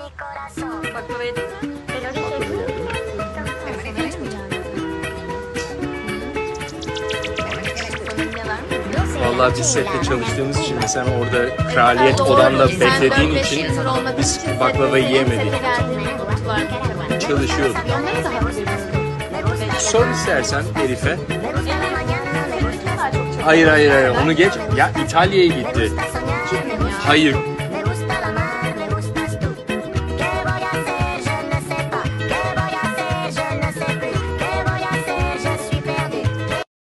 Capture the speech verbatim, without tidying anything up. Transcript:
Baklava yedin mi? Vallahi biz sette çalıştığımız için mesela orada kraliyet odanda beklediğin için biz baklava yiyemedik. Çalışıyorduk. Sor istersen Elif'e. Hayır hayır hayır onu geç. Ya İtalya'ya gitti. Hayır